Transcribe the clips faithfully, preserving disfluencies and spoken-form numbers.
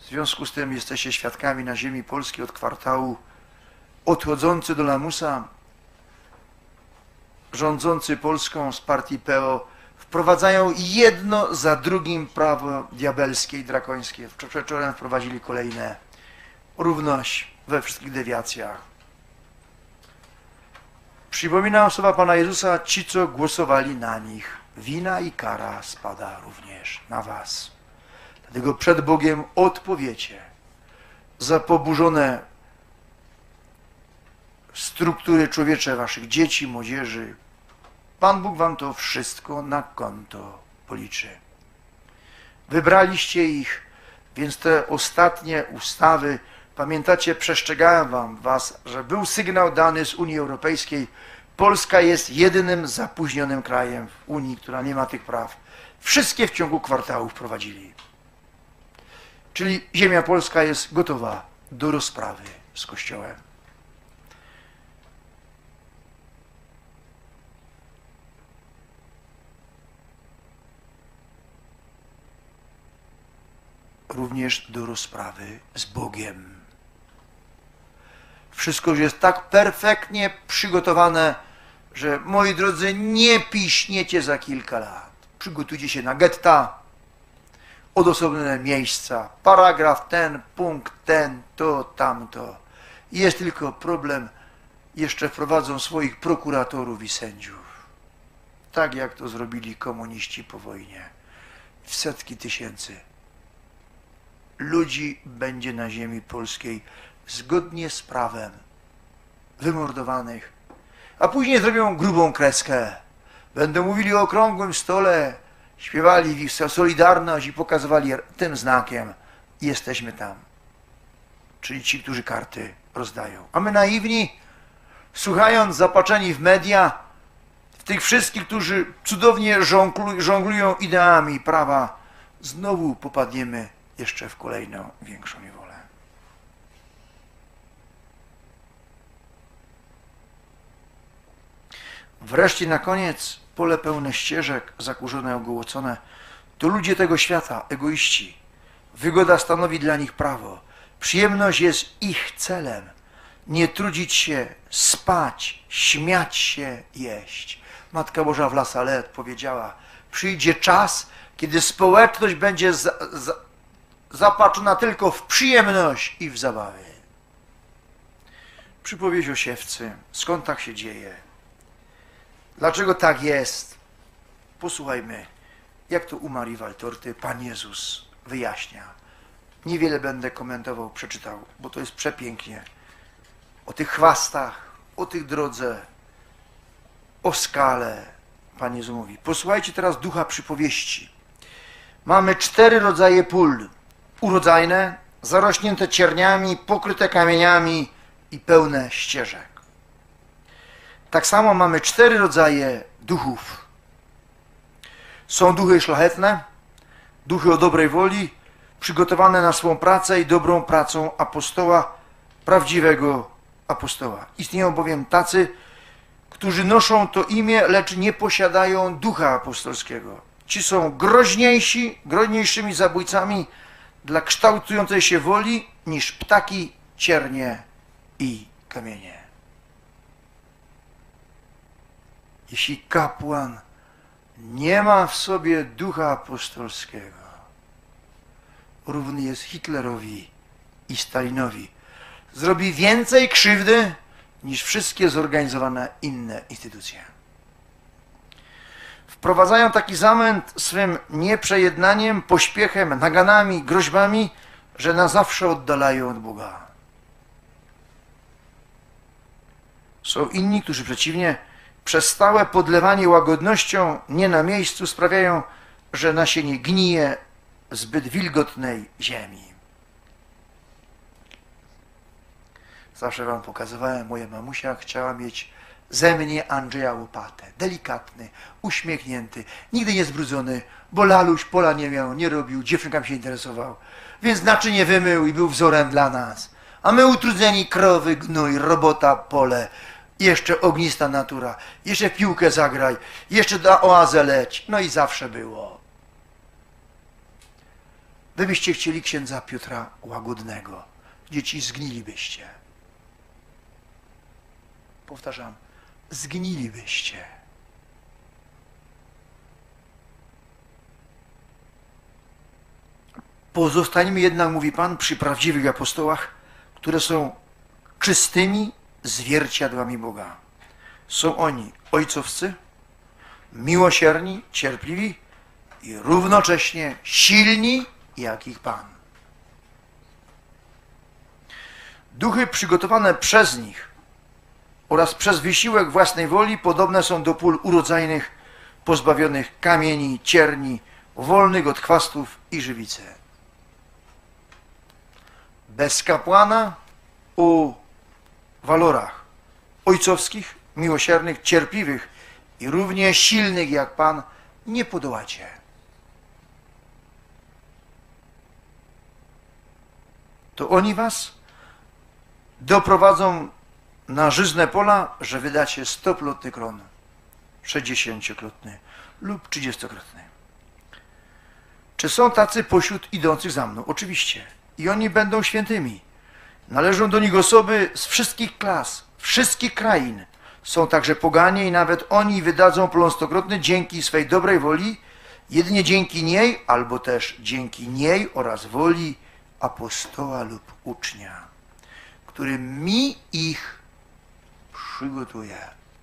związku z tym jesteście świadkami na ziemi polskiej od kwartału, odchodzący do lamusa, rządzący Polską z partii P O, wprowadzają jedno za drugim prawo diabelskie i drakońskie. Wczoraj wprowadzili kolejne. Równość we wszystkich dewiacjach. Przypominam słowa Pana Jezusa, ci, co głosowali na nich. Wina i kara spada również na was. Dlatego przed Bogiem odpowiecie za poburzone struktury człowiecze waszych dzieci, młodzieży. Pan Bóg wam to wszystko na konto policzy. Wybraliście ich, więc te ostatnie ustawy, pamiętacie, przestrzegałem wam was, że był sygnał dany z Unii Europejskiej. Polska jest jedynym zapóźnionym krajem w Unii, która nie ma tych praw. Wszystkie w ciągu kwartału wprowadzili. Czyli ziemia polska jest gotowa do rozprawy z Kościołem. Również do rozprawy z Bogiem. Wszystko już jest tak perfektnie przygotowane, że moi drodzy, nie piśniecie za kilka lat. Przygotujcie się na getta, odosobnione miejsca, paragraf ten, punkt ten, to, tamto. Jest tylko problem, jeszcze wprowadzą swoich prokuratorów i sędziów. Tak jak to zrobili komuniści po wojnie. W setki tysięcy ludzi będzie na ziemi polskiej zgodnie z prawem wymordowanych, a później zrobią grubą kreskę. Będą mówili o okrągłym stole, śpiewali w Solidarność i pokazywali tym znakiem: jesteśmy tam. Czyli ci, którzy karty rozdają. A my naiwni, słuchając, zapatrzeni w media, w tych wszystkich, którzy cudownie żonglują ideami prawa, znowu popadniemy jeszcze w kolejną większą niewolę. Wreszcie na koniec pole pełne ścieżek, zakurzone, ogołocone, to ludzie tego świata, egoiści. Wygoda stanowi dla nich prawo. Przyjemność jest ich celem. Nie trudzić się, spać, śmiać się, jeść. Matka Boża w La Salette powiedziała: przyjdzie czas, kiedy społeczność będzie za, za, zapatrzona tylko w przyjemność i w zabawy. Przypowieść o siewcy. Skąd tak się dzieje? Dlaczego tak jest? Posłuchajmy, jak to u Marii Waltorty Pan Jezus wyjaśnia. Niewiele będę komentował, przeczytał, bo to jest przepięknie. O tych chwastach, o tych drodze, o skale Pan Jezus mówi. Posłuchajcie teraz ducha przypowieści. Mamy cztery rodzaje pól. Urodzajne, zarośnięte cierniami, pokryte kamieniami i pełne ścieżek. Tak samo mamy cztery rodzaje duchów. Są duchy szlachetne, duchy o dobrej woli, przygotowane na swą pracę i dobrą pracą apostoła, prawdziwego apostoła. Istnieją bowiem tacy, którzy noszą to imię, lecz nie posiadają ducha apostolskiego. Ci są groźniejsi, groźniejszymi zabójcami dla kształtującej się woli niż ptaki, ciernie i kamienie. Jeśli kapłan nie ma w sobie ducha apostolskiego, równy jest Hitlerowi i Stalinowi. Zrobi więcej krzywdy niż wszystkie zorganizowane inne instytucje. Wprowadzają taki zamęt swym nieprzejednaniem, pośpiechem, naganami, groźbami, że na zawsze oddalają od Boga. Są inni, którzy przeciwnie, przez stałe podlewanie łagodnością nie na miejscu sprawiają, że nasienie gnije w zbyt wilgotnej ziemi. Zawsze wam pokazywałem, moja mamusia chciała mieć ze mnie Andrzeja Łopatę. Delikatny, uśmiechnięty, nigdy nie zbrudzony, bo laluś pola nie miał, nie robił, dziewczynkami się interesował. Więc naczynie wymył i był wzorem dla nas. A my utrudzeni, krowy, gnój, robota, pole, jeszcze ognista natura, jeszcze w piłkę zagraj, jeszcze na oazę leć. No i zawsze było. Wy byście chcieli księdza Piotra Łagodnego. Dzieci, zgnilibyście. Powtarzam, zgnilibyście. Pozostańmy jednak, mówi Pan, przy prawdziwych apostołach, które są czystymi zwierciadłami Boga. Są oni ojcowscy, miłosierni, cierpliwi i równocześnie silni, jak ich Pan. Duchy przygotowane przez nich oraz przez wysiłek własnej woli podobne są do pól urodzajnych, pozbawionych kamieni, cierni, wolnych od chwastów i żywicy. Bez kapłana o walorach ojcowskich, miłosiernych, cierpliwych i równie silnych jak Pan nie podołacie. To oni was doprowadzą na żyzne pola, że wydacie stokrotny kron, sześćdziesięciokrotny lub trzydziestokrotny. Czy są tacy pośród idących za mną? Oczywiście. I oni będą świętymi. Należą do nich osoby z wszystkich klas, wszystkich krain. Są także poganie i nawet oni wydadzą plon stokrotny dzięki swej dobrej woli, jedynie dzięki niej, albo też dzięki niej oraz woli apostoła lub ucznia, który mi ich przygotuje.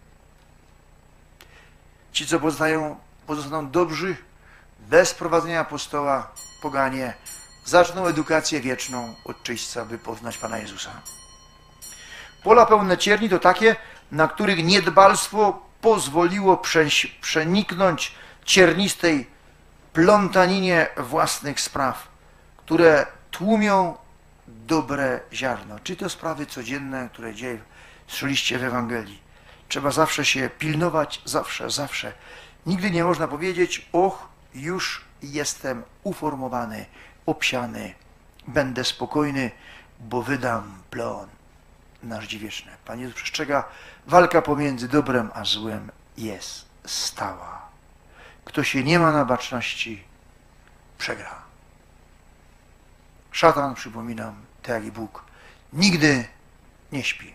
Ci, co pozostają, pozostaną dobrzy, bez prowadzenia apostoła, poganie, zaczną edukację wieczną od czyśćca, by poznać Pana Jezusa. Pola pełne cierni to takie, na których niedbalstwo pozwoliło przeniknąć ciernistej plątaninie własnych spraw, które tłumią dobre ziarno. Czy to sprawy codzienne, które dzieje, słyszeliście w Ewangelii. Trzeba zawsze się pilnować, zawsze, zawsze. Nigdy nie można powiedzieć, och, już jestem uformowany, obsiany, będę spokojny, bo wydam plon na życie wieczne. Pan Jezus przestrzega, walka pomiędzy dobrem a złem jest stała. Kto się nie ma na baczności, przegra. Szatan, przypominam, tak jak i Bóg, nigdy nie śpi.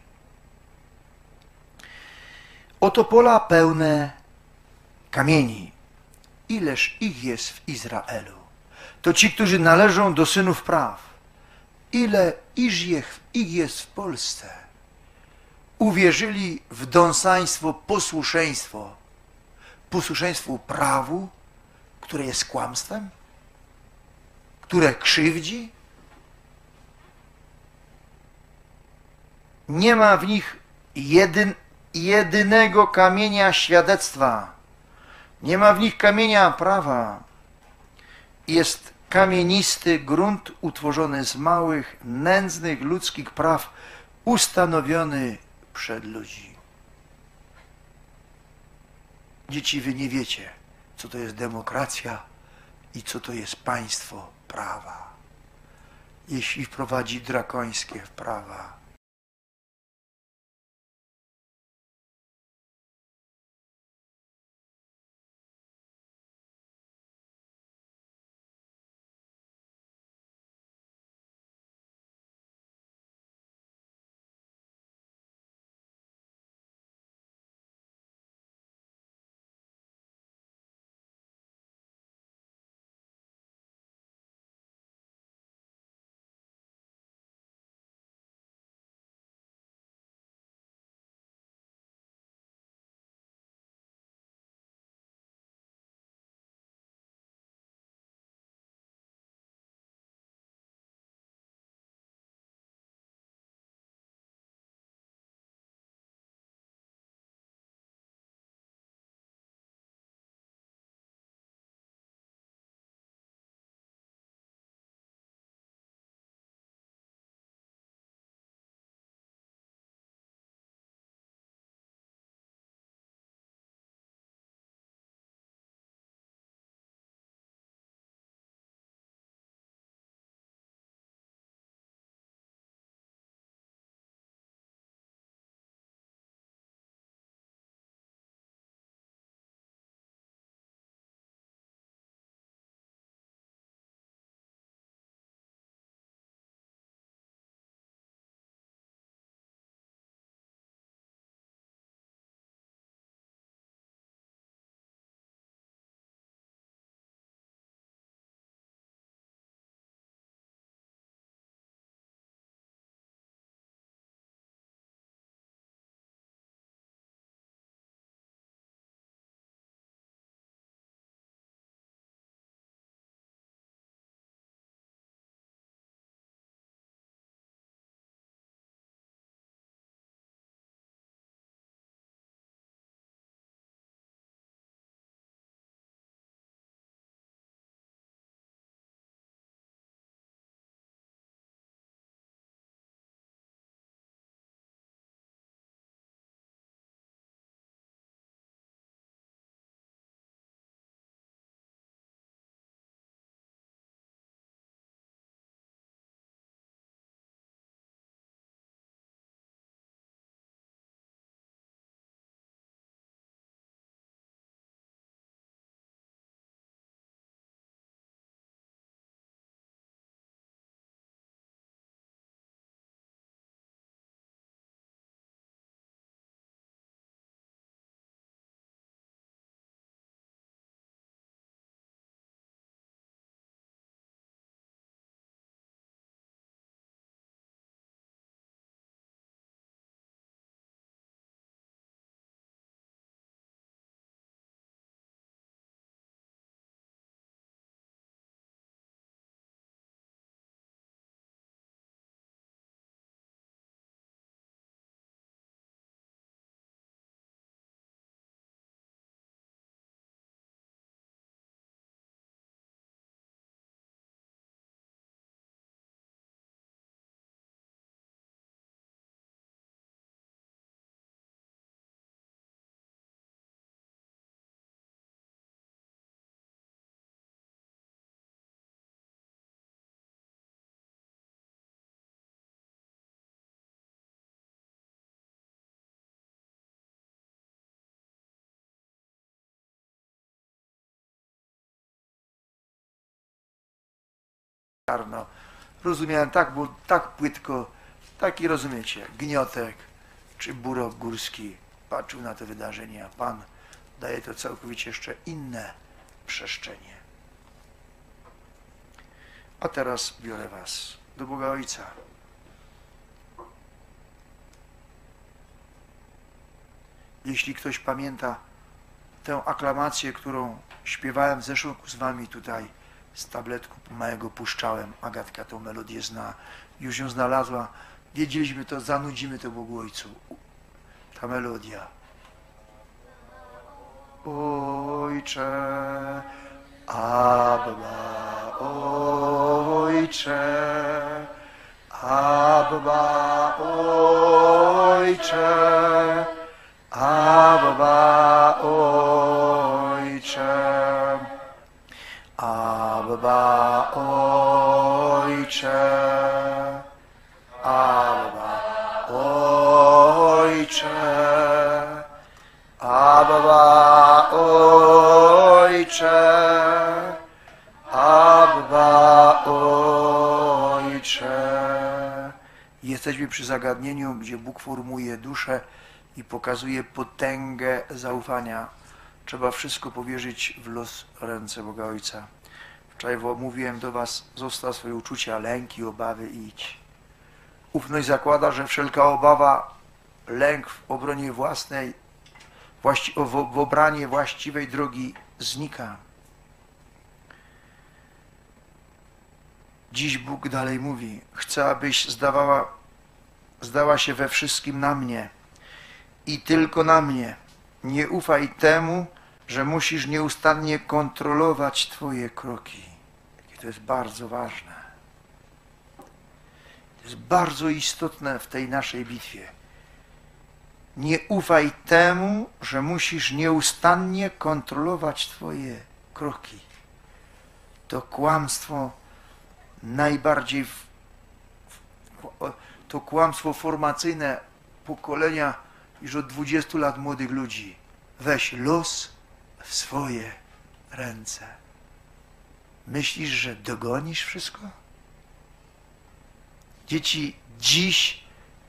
Oto pola pełne kamieni. Ileż ich jest w Izraelu? To ci, którzy należą do synów praw. Ile iż ich jest w Polsce? Uwierzyli w dąsaństwo, posłuszeństwo, posłuszeństwu prawu, które jest kłamstwem, które krzywdzi. Nie ma w nich jedyn, jedynego kamienia świadectwa. Nie ma w nich kamienia prawa. Jest kamienisty grunt utworzony z małych, nędznych ludzkich praw, ustanowiony przed ludzi. Dzieci, wy nie wiecie, co to jest demokracja i co to jest państwo prawa. Jeśli wprowadzi drakońskie prawa, czarno. Rozumiałem tak, bo tak płytko, taki rozumiecie, Gniotek czy Burok Górski patrzył na te wydarzenia. Pan daje to całkowicie jeszcze inne przestrzenie. A teraz biorę was do Boga Ojca. Jeśli ktoś pamięta tę aklamację, którą śpiewałem w zeszłym roku z wami tutaj, z tabletku małego puszczałem, Agatka tą melodię zna, już ją znalazła, wiedzieliśmy to, zanudzimy to Bogu Ojcu. Ta melodia. Ojcze, Abba, Ojcze, Abba, Ojcze, Abba, Ojcze, Abba, Ojcze, Abba, Ojcze, Abba, Ojcze, Abba, Ojcze. Jesteśmy przy zagadnieniu, gdzie Bóg formuje duszę i pokazuje potęgę zaufania. Trzeba wszystko powierzyć w los ręce Boga Ojca. Wczoraj mówiłem do was, zostaw swoje uczucia, lęki, obawy i idź. Ufność zakłada, że wszelka obawa, lęk w obronie własnej, w obranie właściwej drogi znika. Dziś Bóg dalej mówi, chcę, abyś zdawała, zdała się we wszystkim na mnie i tylko na mnie. Nie ufaj temu, że musisz nieustannie kontrolować twoje kroki. To jest bardzo ważne. To jest bardzo istotne w tej naszej bitwie. Nie ufaj temu, że musisz nieustannie kontrolować twoje kroki. To kłamstwo najbardziej, w, w, to kłamstwo formacyjne pokolenia już od dwudziestu lat młodych ludzi. Weź los w swoje ręce. Myślisz, że dogonisz wszystko? Dzieci, dziś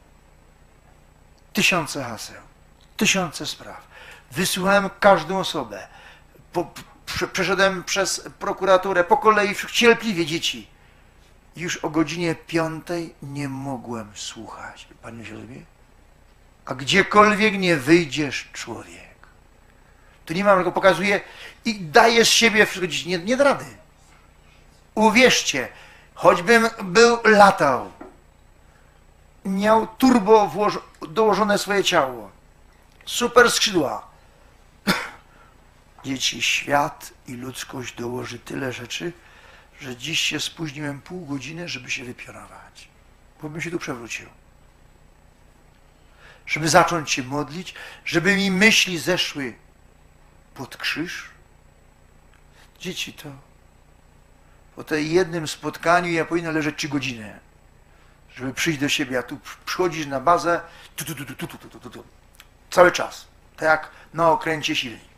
tysiące haseł, tysiące spraw. Wysyłałem każdą osobę. Po, prze, przeszedłem przez prokuraturę, po kolei cierpliwie dzieci. Już o godzinie piątej nie mogłem słuchać. Pan się rozumie? A gdziekolwiek nie wyjdziesz, człowiek. Tu nie mam, tylko pokazuję i dajesz siebie, nie, nie da rady. Uwierzcie, choćbym był latał, miał turbo dołożone swoje ciało, super skrzydła. Dzieci, świat i ludzkość dołoży tyle rzeczy, że dziś się spóźniłem pół godziny, żeby się wypionować, bo bym się tu przewrócił. Żeby zacząć się modlić, żeby mi myśli zeszły pod krzyż. Dzieci, to po tej jednym spotkaniu ja powinien leżeć trzy godziny, żeby przyjść do siebie, a tu przychodzisz na bazę, tu, tu, tu, tu, tu, tu, tu, tu, tu. Cały czas, tak jak na okręcie silnik.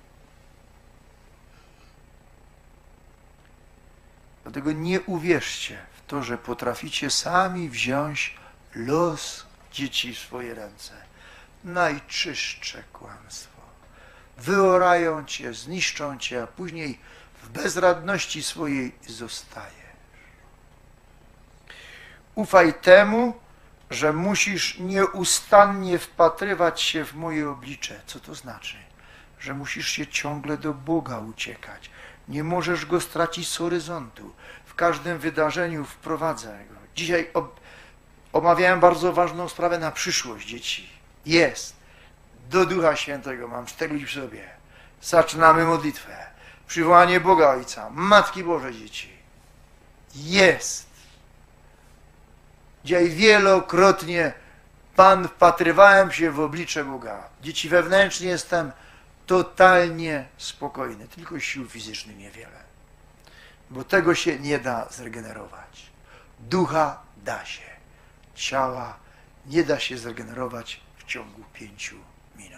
Dlatego nie uwierzcie w to, że potraficie sami wziąć los dzieci w swoje ręce. Najczystsze kłamstwo. Wyorają cię, zniszczą cię, a później w bezradności swojej zostajesz. Ufaj temu, że musisz nieustannie wpatrywać się w moje oblicze. Co to znaczy? Że musisz się ciągle do Boga uciekać. Nie możesz Go stracić z horyzontu. W każdym wydarzeniu wprowadzaj Go. Dzisiaj omawiałem bardzo ważną sprawę na przyszłość dzieci. Jest. Do Ducha Świętego mam cztery ludzi w sobie. Zaczynamy modlitwę. Przywołanie Boga Ojca, Matki Bożej dzieci. Jest. Dzisiaj wielokrotnie Pan wpatrywałem się w oblicze Boga. Dzieci, wewnętrznie jestem totalnie spokojny, tylko sił fizycznych niewiele. Bo tego się nie da zregenerować. Ducha da się. Ciała nie da się zregenerować w ciągu pięciu minut.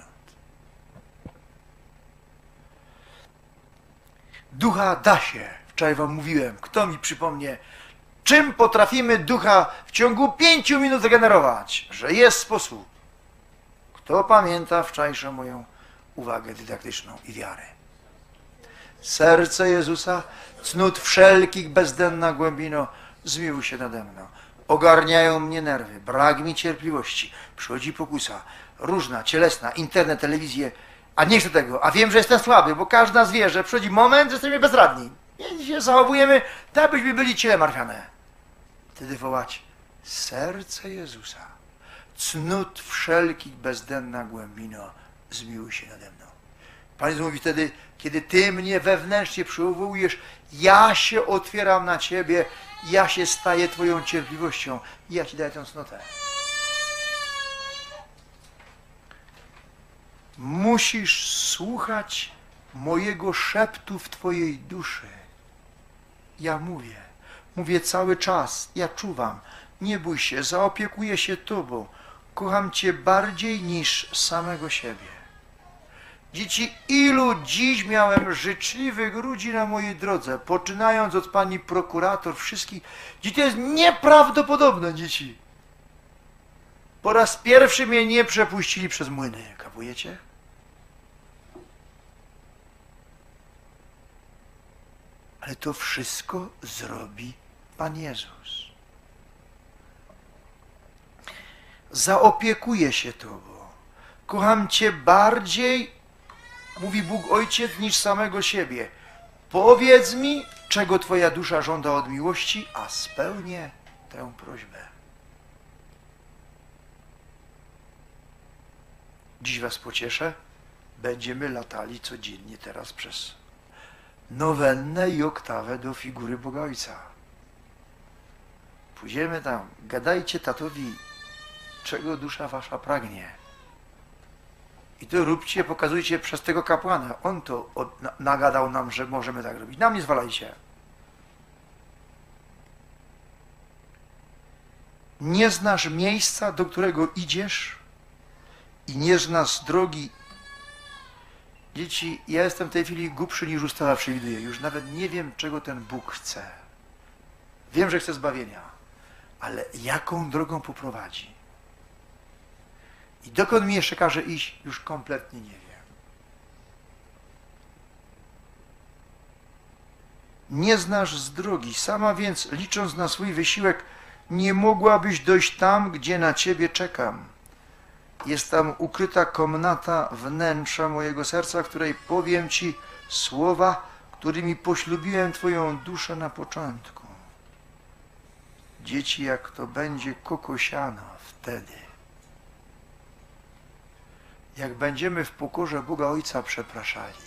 Ducha da się. Wczoraj wam mówiłem, kto mi przypomnie czym potrafimy ducha w ciągu pięciu minut zregenerować, że jest sposób. Kto pamięta wczorajszą moją uwagę dydaktyczną i wiarę? Serce Jezusa, cnót wszelkich bezdenna głębino, zmiłuj się nade mną. Ogarniają mnie nerwy, brak mi cierpliwości, przychodzi pokusa, różna, cielesna, internet, telewizję, a nie chcę tego, a wiem, że jestem słaby, bo każdy z nas wie, że przychodzi moment, że jesteśmy bezradni. I się zachowujemy, tak byśmy byli ciele martwiane. Wtedy wołać, serce Jezusa, cnót wszelkich bezdenna głębino, zmiłuj się nade mną. Pan Jezus mówi wtedy, kiedy Ty mnie wewnętrznie przywołujesz, ja się otwieram na Ciebie, ja się staję Twoją cierpliwością i ja Ci daję tę cnotę. Musisz słuchać mojego szeptu w Twojej duszy. Ja mówię, mówię cały czas, ja czuwam. Nie bój się, zaopiekuję się Tobą. Kocham Cię bardziej niż samego siebie. Dzieci, ilu dziś miałem życzliwych ludzi na mojej drodze, poczynając od pani prokurator, wszystkich. Dzieci, to jest nieprawdopodobne, dzieci. Po raz pierwszy mnie nie przepuścili przez młyny. Kapujecie? Ale to wszystko zrobi Pan Jezus. Zaopiekuję się Tobą. Kocham Cię bardziej, mówi Bóg Ojciec, niż samego siebie. Powiedz mi, czego Twoja dusza żąda od miłości, a spełnię tę prośbę. Dziś Was pocieszę. Będziemy latali codziennie teraz przez nowennę i oktawę do figury Boga Ojca. Pójdziemy tam, gadajcie tatowi, czego dusza Wasza pragnie. I to róbcie, pokazujcie przez tego kapłana. On to od, na, nagadał nam, że możemy tak robić. Nam nie zwalajcie. Nie znasz miejsca, do którego idziesz i nie znasz drogi. Dzieci, ja jestem w tej chwili głupszy niż ustawa przewiduje. Już nawet nie wiem, czego ten Bóg chce. Wiem, że chce zbawienia, ale jaką drogą poprowadzi? I dokąd mi jeszcze każe iść, już kompletnie nie wiem. Nie znasz z drogi, sama więc, licząc na swój wysiłek, nie mogłabyś dojść tam, gdzie na Ciebie czekam. Jest tam ukryta komnata wnętrza mojego serca, w której powiem Ci słowa, którymi poślubiłem Twoją duszę na początku. Dzieci, jak to będzie kokosiano wtedy, jak będziemy w pokorze Boga Ojca przepraszali.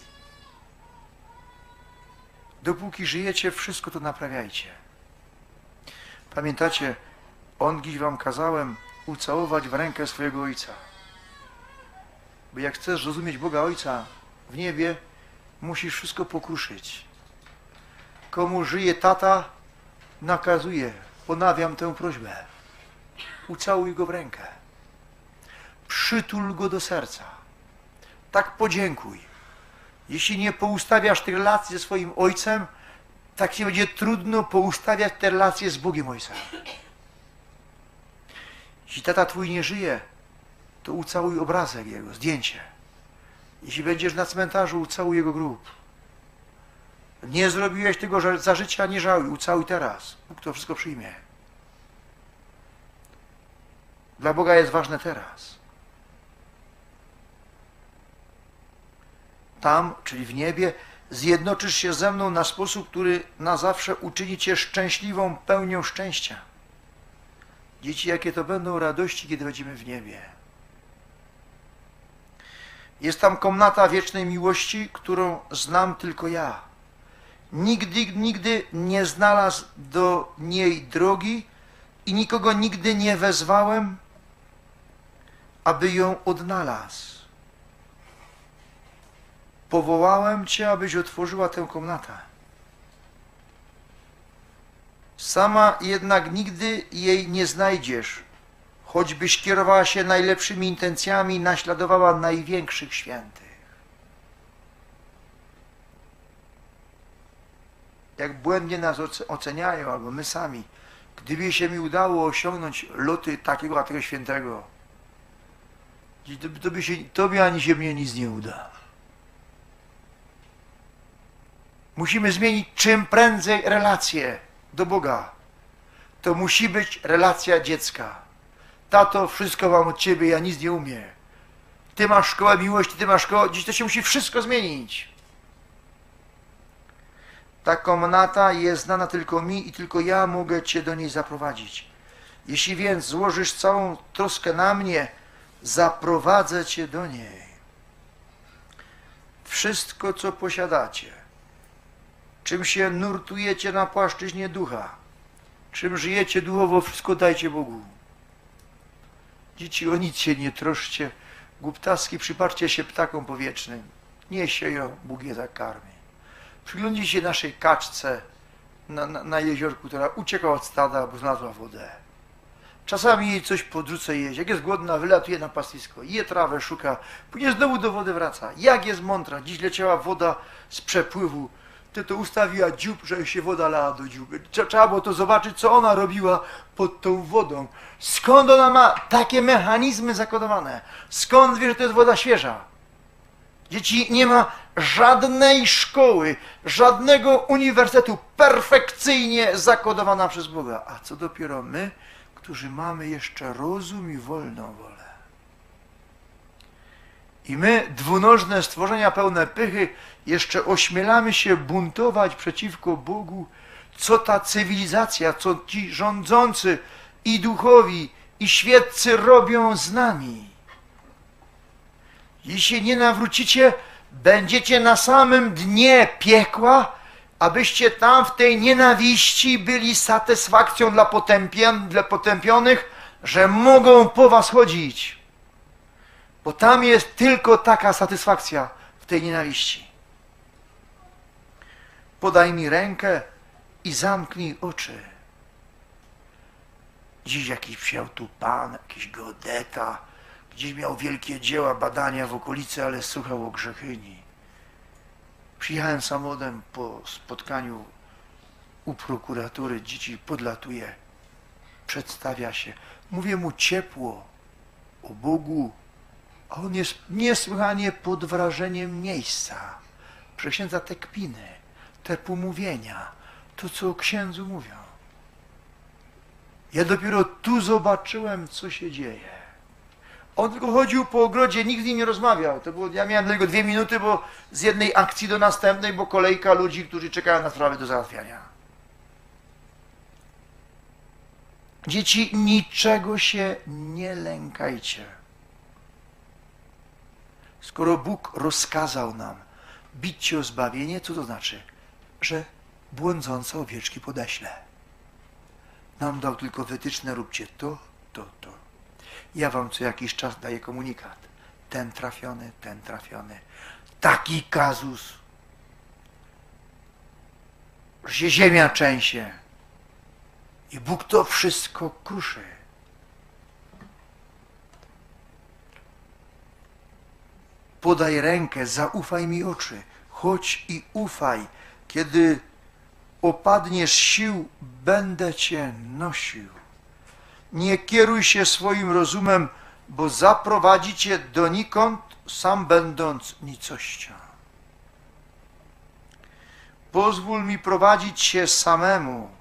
Dopóki żyjecie, wszystko to naprawiajcie. Pamiętacie, on dziś wam kazałem ucałować w rękę swojego Ojca. Bo jak chcesz rozumieć Boga Ojca w niebie, musisz wszystko pokruszyć. Komu żyje tata, nakazuje, ponawiam tę prośbę. Ucałuj go w rękę. Przytul go do serca. Tak podziękuj. Jeśli nie poustawiasz tych relacji ze swoim Ojcem, tak ci będzie trudno poustawiać te relacje z Bogiem Ojcem. Jeśli tata twój nie żyje, to ucałuj obrazek jego, zdjęcie. Jeśli będziesz na cmentarzu, ucałuj jego grób. Nie zrobiłeś tego że za życia, nie żałuj, ucałuj teraz. Bóg to wszystko przyjmie. Dla Boga jest ważne teraz. Tam, czyli w niebie, zjednoczysz się ze mną na sposób, który na zawsze uczyni cię szczęśliwą pełnią szczęścia. Dzieci, jakie to będą radości, kiedy będziemy w niebie. Jest tam komnata wiecznej miłości, którą znam tylko ja. Nigdy, nigdy nie znalazł do niej drogi i nikogo nigdy nie wezwałem, aby ją odnalazł. Powołałem Cię, abyś otworzyła tę komnatę. Sama jednak nigdy jej nie znajdziesz, choćbyś kierowała się najlepszymi intencjami i naśladowała największych świętych. Jak błędnie nas oceniają, albo my sami, Gdyby się mi udało osiągnąć loty takiego a tego świętego, to, to by się, tobie ani się mnie nic nie uda. Musimy zmienić czym prędzej relacje do Boga. To musi być relacja dziecka. Tato, wszystko mam od ciebie, ja nic nie umiem. Ty masz szkołę miłości, ty masz szkołę... Dziś to się musi wszystko zmienić. Ta komnata jest znana tylko mi i tylko ja mogę cię do niej zaprowadzić. Jeśli więc złożysz całą troskę na mnie, zaprowadzę cię do niej. Wszystko, co posiadacie, czym się nurtujecie na płaszczyźnie ducha, czym żyjecie duchowo, wszystko dajcie Bogu. Dzieci, o nic się nie troszcie. Głuptaski, przypatrzcie się ptakom powietrznym. Nie sieją, Bóg je zakarmi. Przyglądnijcie się naszej kaczce na, na, na jeziorku, która uciekła od stada, bo znalazła wodę. Czasami jej coś podrzucę jeść. Jak jest głodna, wylatuje na pastwisko, je trawę, szuka, później znowu do wody wraca. Jak jest mądra. Dziś leciała woda z przepływu. Ty to ustawiła dziób, że się woda lała do dziuby. Trzeba było to zobaczyć, co ona robiła pod tą wodą. Skąd ona ma takie mechanizmy zakodowane? Skąd wie, że to jest woda świeża? Dzieci, nie ma żadnej szkoły, żadnego uniwersytetu perfekcyjnie zakodowana przez Boga. A co dopiero my, którzy mamy jeszcze rozum i wolną wolę. I my, dwunożne stworzenia pełne pychy, jeszcze ośmielamy się buntować przeciwko Bogu, co ta cywilizacja, co ci rządzący i duchowi, i świeccy robią z nami. Jeśli nie nawrócicie, będziecie na samym dnie piekła, abyście tam w tej nienawiści byli satysfakcją dla, potępion, dla potępionych, że mogą po was chodzić. Bo tam jest tylko taka satysfakcja w tej nienawiści. Podaj mi rękę i zamknij oczy. Dziś jakiś przyjechał tu pan, jakiś geodeta, gdzieś miał wielkie dzieła, badania w okolicy, ale słuchał o Grzechyni. Przyjechałem samochodem po spotkaniu u prokuratury, dzieci podlatuje, przedstawia się. Mówię mu ciepło o Bogu, a on jest niesłychanie pod wrażeniem miejsca. Przeksiędza te kpiny, te pomówienia, to co o księdzu mówią. Ja dopiero tu zobaczyłem, co się dzieje. On tylko chodził po ogrodzie, nikt z nim nie rozmawiał. To było, ja miałem dla niego dwie minuty, bo z jednej akcji do następnej, bo kolejka ludzi, którzy czekają na sprawy do załatwiania. Dzieci, niczego się nie lękajcie. Skoro Bóg rozkazał nam bić się o zbawienie, co to znaczy? Że błądzące owieczki podeślę. Nam dał tylko wytyczne, róbcie to, to, to. Ja wam co jakiś czas daję komunikat. Ten trafiony, ten trafiony. Taki kazus, że się ziemia trzęsie. I Bóg to wszystko kruszy. Podaj rękę, zaufaj mi oczy. Chodź i ufaj. Kiedy opadniesz sił, będę cię nosił. Nie kieruj się swoim rozumem, bo zaprowadzi cię donikąd, sam będąc nicością. Pozwól mi prowadzić się samemu,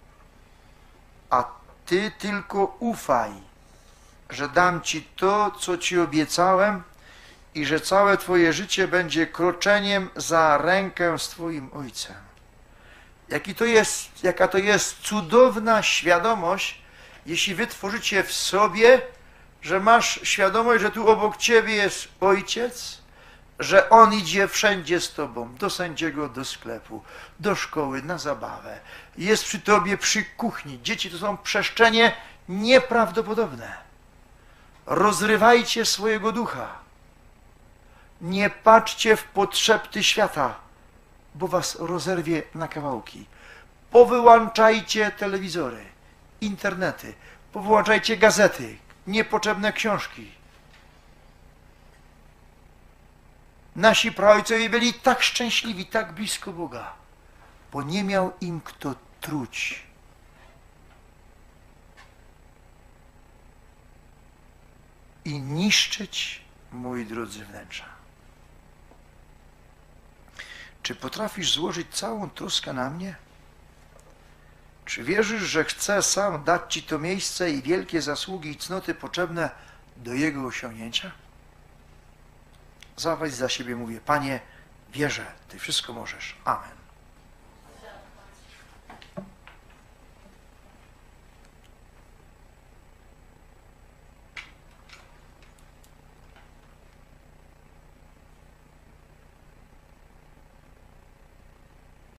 a ty tylko ufaj, że dam ci to, co ci obiecałem i że całe twoje życie będzie kroczeniem za rękę z twoim Ojcem. Jaki to jest, jaka to jest cudowna świadomość, jeśli wy tworzycie w sobie, że masz świadomość, że tu obok ciebie jest Ojciec, że On idzie wszędzie z tobą, do sędziego, do sklepu, do szkoły, na zabawę. Jest przy tobie przy kuchni. Dzieci to są przestrzenie nieprawdopodobne. Rozrywajcie swojego ducha. Nie patrzcie w potrzepty świata, bo was rozerwie na kawałki. Powyłączajcie telewizory, internety, powyłączajcie gazety, niepotrzebne książki. Nasi praojcowie byli tak szczęśliwi, tak blisko Boga, bo nie miał im kto truć. i niszczyć, moi drodzy, wnętrza. Czy potrafisz złożyć całą troskę na mnie? Czy wierzysz, że chcę sam dać Ci to miejsce i wielkie zasługi i cnoty potrzebne do Jego osiągnięcia? Zaweź za siebie, mówię, Panie, wierzę, Ty wszystko możesz. Amen.